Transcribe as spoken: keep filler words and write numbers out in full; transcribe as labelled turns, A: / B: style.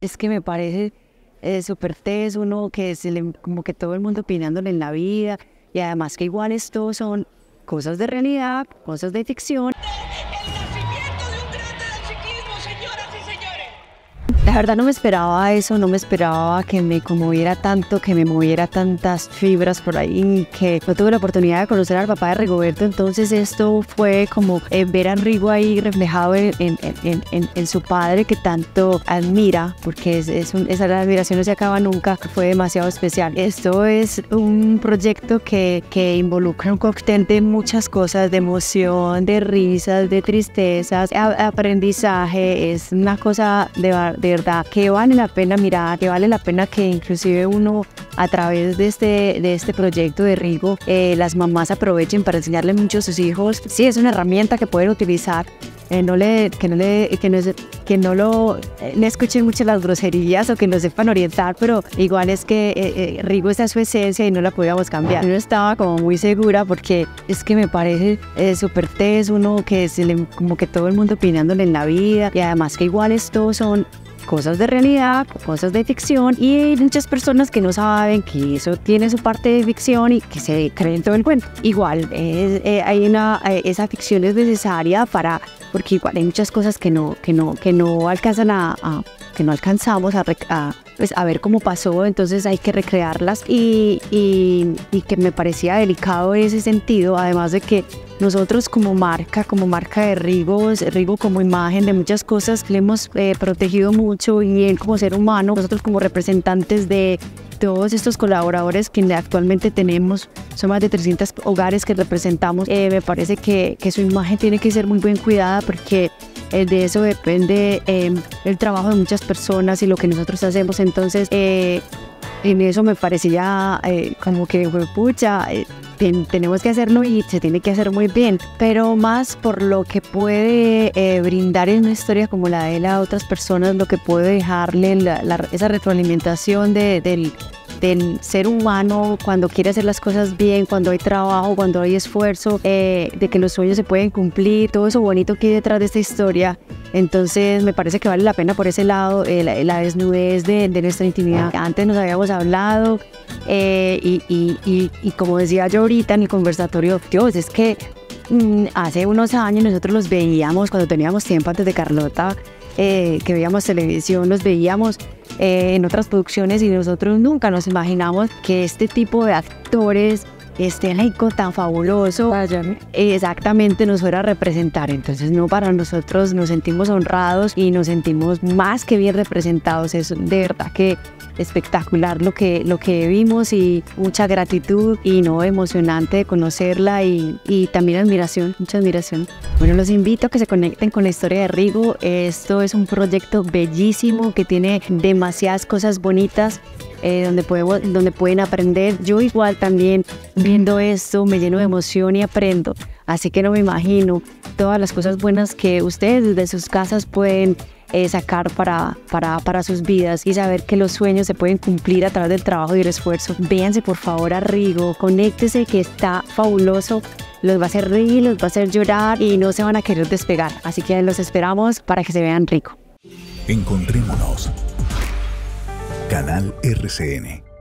A: Es que me parece eh, súper teso, uno que se le, como que todo el mundo opinándole en la vida, y además que igual esto son cosas de realidad, cosas de ficción.
B: El nacimiento de un grande del ciclismo, señoras y señores.
A: La verdad no me esperaba eso, no me esperaba que me conmoviera tanto, que me moviera tantas fibras por ahí, que no tuve la oportunidad de conocer al papá de Rigoberto, entonces esto fue como eh, ver a Rigo ahí reflejado en, en, en, en, en su padre que tanto admira, porque es, es un, esa admiración no se acaba nunca, fue demasiado especial. Esto es un proyecto que, que involucra un cóctel de muchas cosas, de emoción, de risas, de tristezas, a, aprendizaje, es una cosa de, de verdad que vale la pena mirar, que vale la pena que inclusive uno a través de este, de este proyecto de Rigo, eh, las mamás aprovechen para enseñarle mucho a sus hijos. Sí, es una herramienta que pueden utilizar, eh, no le, que no le, que no, que no lo, eh, le escuchen mucho las groserías o que no sepan orientar, pero igual es que eh, eh, Rigo está su esencia y no la podíamos cambiar. Yo estaba como muy segura porque es que me parece eh, súper teso, uno que se le, como que todo el mundo opinándole en la vida, y además que igual estos son cosas de realidad, cosas de ficción, y hay muchas personas que no saben que eso tiene su parte de ficción y que se creen todo el cuento. Igual, es, eh, hay una, eh, esa ficción es necesaria para, porque igual hay muchas cosas que no, que no, que no alcanzan a, a que no alcanzamos a, a, pues, a ver cómo pasó, entonces hay que recrearlas, y, y, y que me parecía delicado en ese sentido, además de que nosotros como marca, como marca de Rigo, Rigo como imagen de muchas cosas, le hemos eh, protegido mucho, y él como ser humano, nosotros como representantes de todos estos colaboradores que actualmente tenemos, son más de trescientos hogares que representamos, eh, me parece que, que su imagen tiene que ser muy bien cuidada, porque eh, de eso depende eh, el trabajo de muchas personas y lo que nosotros hacemos. Entonces eh, en eso me parecía eh, como que fue pucha, eh, ten, tenemos que hacerlo y se tiene que hacer muy bien, pero más por lo que puede eh, brindar en una historia como la de él a otras personas, lo que puede dejarle la, la, esa retroalimentación de, del, del ser humano cuando quiere hacer las cosas bien, cuando hay trabajo, cuando hay esfuerzo, eh, de que los sueños se pueden cumplir, todo eso bonito que hay detrás de esta historia. Entonces me parece que vale la pena por ese lado, eh, la, la desnudez de, de nuestra intimidad. Antes nos habíamos hablado eh, y, y, y, y como decía yo ahorita en el conversatorio, Dios, es que mmm, hace unos años nosotros los veíamos cuando teníamos tiempo antes de Carlota, eh, que veíamos televisión, los veíamos eh, en otras producciones, y nosotros nunca nos imaginamos que este tipo de actores, este elenco tan fabuloso, Vayan. exactamente nos fuera a representar. Entonces no, para nosotros nos sentimos honrados y nos sentimos más que bien representados. Es de verdad que espectacular lo que, lo que vimos, y mucha gratitud, y no, emocionante de conocerla, y, y también admiración, mucha admiración. Bueno, los invito a que se conecten con la historia de Rigo. Esto es un proyecto bellísimo que tiene demasiadas cosas bonitas, Eh, donde, podemos, donde pueden aprender. Yo igual también viendo esto me lleno de emoción y aprendo, así que no me imagino todas las cosas buenas que ustedes desde sus casas pueden eh, sacar para, para, para sus vidas, y saber que los sueños se pueden cumplir a través del trabajo y el esfuerzo. Véanse por favor a Rigo, conéctese, que está fabuloso, los va a hacer reír, los va a hacer llorar y no se van a querer despegar, así que los esperamos para que se vean Rigo.
C: Encontrémonos. Canal R C N.